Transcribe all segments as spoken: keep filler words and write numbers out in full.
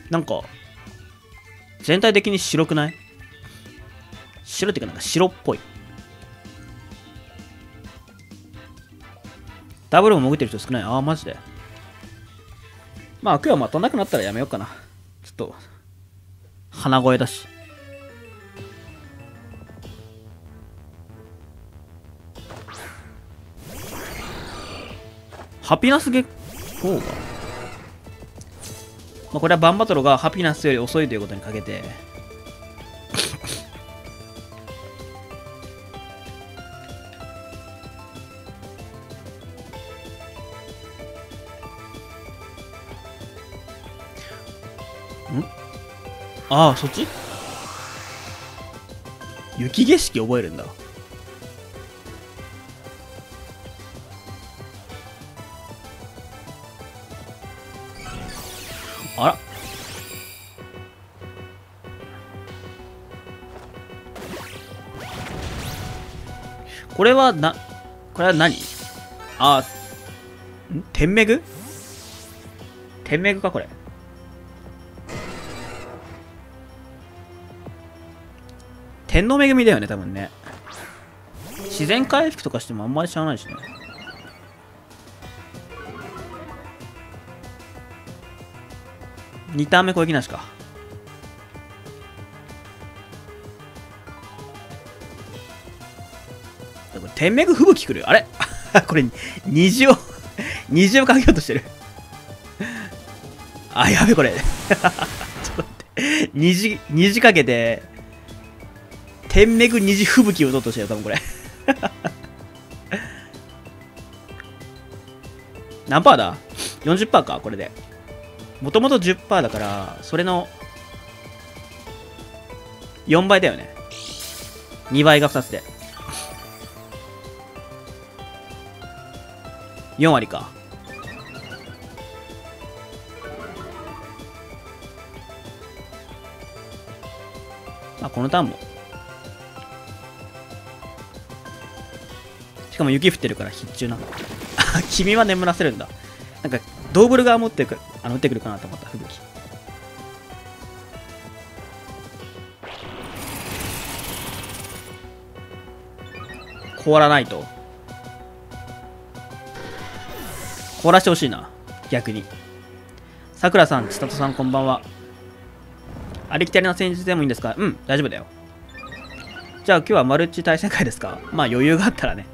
なんか、全体的に白くない？白っていうかなんか白っぽい。ダブルも潜ってる人少ない。ああ、マジで。まあ、今日はまたなくなったらやめようかな。ちょっと、鼻声だし。ハピナスゲッコーが、まあ、これはバンバトロがハピナスより遅いということにかけて、んああ、そっち雪景色覚えるんだ。あら。これはな、これは何？あー、ん天めぐ天めぐかこれ。天の恵みだよね、多分ね。自然回復とかしてもあんまり知らないしね。にターン目攻撃なしか。天めぐ吹雪来る。あれこれ虹を虹をかけようとしてる。あ、やべこれ。ちょっと待って。虹、虹かけて、天めぐ虹吹雪を打とうとしてる、多分これ。何パーだ ?よんじゅっパーセント か、これで。もともと じゅっパーセント だから、それのよんばいだよね。にばいがふたつで。よん割か。あ、このターンも。しかも雪降ってるから必中なんだ。君は眠らせるんだ。なんか、ドーブルが持ってくる、あの、打ってくるかなと思った、吹雪。凍らないと。凍らしてほしいな。逆に。さくらさん、千里さん、こんばんは。ありきたりな戦術でもいいんですか？うん、大丈夫だよ。じゃあ今日はマルチ対戦会ですか？まあ余裕があったらね。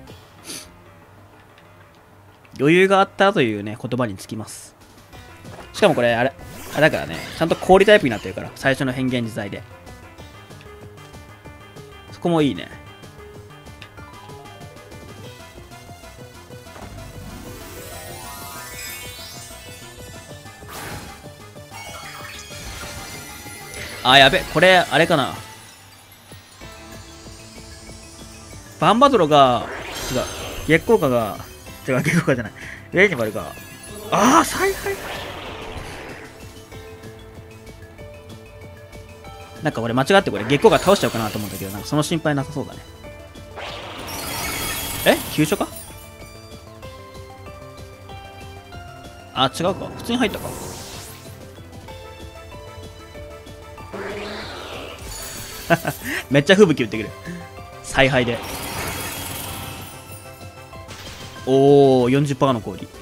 余裕があったらというね、言葉につきます。しかもこれ、あれ、あれだからね、ちゃんと氷タイプになってるから、最初の変幻自在で。そこもいいね。あ、やべ、これ、あれかな。バンバトロが、違う、月光花が、違う、月光花じゃない。レイニバルが、ああ、采配なんか俺間違ってこれ、月光花倒しちゃうかなと思ったけど、なんかその心配なさそうだね。え急所か？あ、違うか。普通に入ったか。めっちゃ吹雪打ってくる。采配で。おお、よんじゅっパーセント の氷。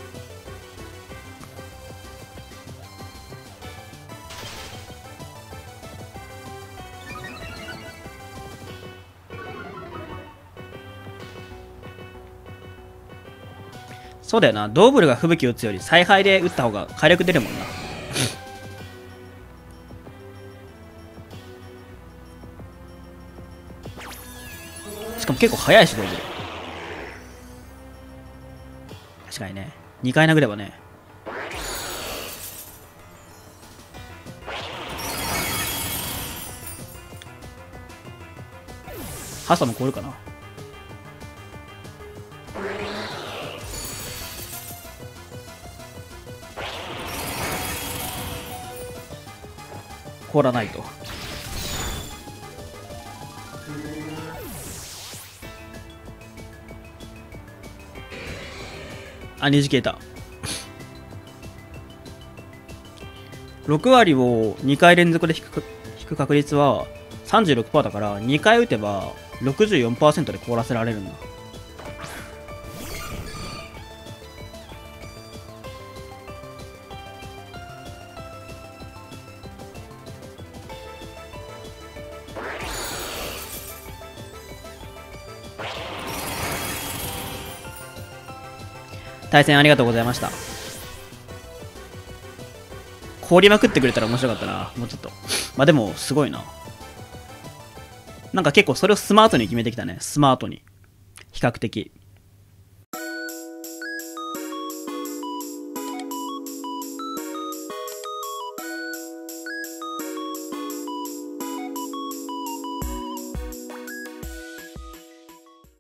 そうだよな。ドーブルが吹雪打つより采配で打った方が火力出るもんな。しかも結構速いし、ドーブル。確かにね。にかい殴ればね。ハサも凍るかな。凍らないと。あ、虹消えた。 ろく割をにかい連続で引く引く確率は さんじゅうろくパーセント だから、にかい打てば ろくじゅうよんパーセント で凍らせられるんだ。対戦ありがとうございました。凍りまくってくれたら面白かったな、もうちょっと。まあでも、すごいな。なんか結構それをスマートに決めてきたね。スマートに。比較的。